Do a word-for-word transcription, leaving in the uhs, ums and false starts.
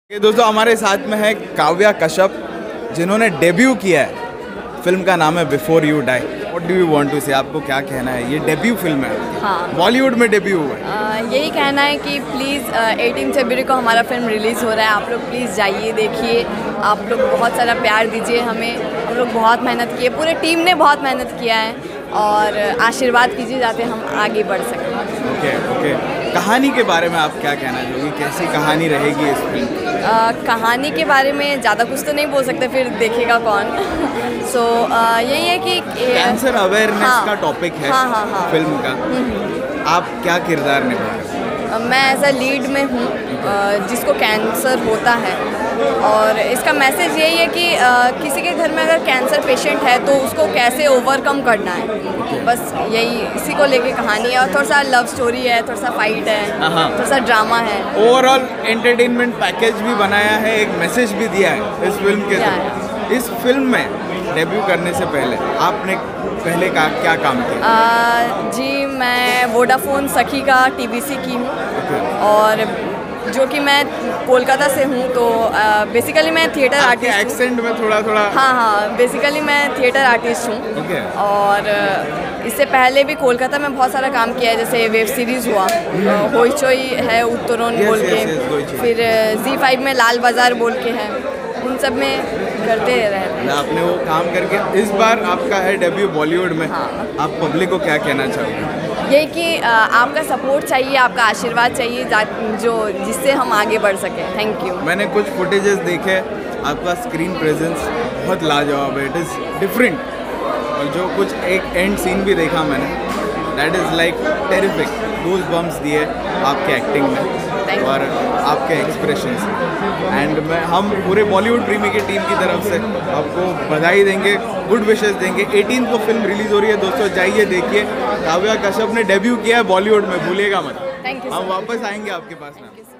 ये दोस्तों हमारे साथ में है काव्या कश्यप, जिन्होंने डेब्यू किया है। फिल्म का नाम है before you die. What do you want to say, आपको क्या कहना है? ये डेब्यू फिल्म है, हाँ, बॉलीवुड में डेब्यू हुआ है। आ, यही कहना है कि प्लीज़ एटीन फरवरी को हमारा फिल्म रिलीज़ हो रहा है। आप लोग प्लीज़ जाइए, देखिए। आप लोग बहुत सारा प्यार दीजिए हमें। हम लोग बहुत मेहनत किए, पूरे टीम ने बहुत मेहनत किया है और आशीर्वाद कीजिए जाते हम आगे बढ़ सकें। ओके ओके कहानी के बारे में आप क्या कहना चाहोगी? कैसी कहानी रहेगी इस फिल्म? आ, कहानी के बारे में ज़्यादा कुछ तो नहीं बोल सकते, फिर देखेगा कौन। सो so, यही है कि कैंसर अवेयरनेस हाँ, का टॉपिक है हाँ, हाँ, हाँ, फिल्म का। आप क्या किरदार निभा रहे हैं? मैं एज अ लीड में हूँ जिसको कैंसर होता है, और इसका मैसेज यही है कि किसी के घर में अगर कैंसर पेशेंट है तो उसको कैसे ओवरकम करना है। बस यही इसी को लेके कहानी है, और थोड़ा सा लव स्टोरी है, थोड़ा सा फाइट है, थोड़ा सा ड्रामा है। ओवरऑल एंटरटेनमेंट पैकेज भी बनाया है, एक मैसेज भी दिया है इस फिल्म के थ्रू। इस फिल्म में डेब्यू करने से पहले आपने पहले का क्या काम किया? आ, जी मैं वोडाफोन सखी का टीवीसी की हूँ, और जो कि मैं कोलकाता से हूँ, तो बेसिकली मैं थिएटर आर्टिस्ट हूँ। एक्सेंट में थोड़ा थोड़ा हाँ हाँ बेसिकली मैं थिएटर आर्टिस्ट हूँ। okay. और इससे पहले भी कोलकाता में बहुत सारा काम किया है, जैसे वेब सीरीज़ हुआ होइचोई है उत्तरोन yes, बोल के, yes, yes, फिर जी फाइव में लाल बाज़ार बोल के है, उन सब में करते रहे हैं। आपने वो काम करके इस बार आपका है डेब्यू बॉलीवुड में। हाँ। आप पब्लिक को क्या कहना चाहोगे? यही कि आपका सपोर्ट चाहिए, आपका आशीर्वाद चाहिए, जो जिससे हम आगे बढ़ सकें। Thank you. मैंने कुछ फुटेजेस देखे, आपका स्क्रीन प्रेजेंस बहुत लाजवाब है, इट इज़ डिफरेंट। और जो कुछ एक एंड सीन भी देखा मैंने, that is like terrific. Goose bumps दिए आपके एक्टिंग में और आपके एक्सप्रेशंस। एंड मैं हम पूरे बॉलीवुड प्रीमी की टीम की तरफ से आपको बधाई देंगे, गुड विशेस देंगे। एटीन को फिल्म रिलीज़ हो रही है दोस्तों, जाइए देखिए। काव्या कश्यप ने डेब्यू किया है बॉलीवुड में, भूलिएगा मत। Thank you. हम वापस आएंगे आपके पास में।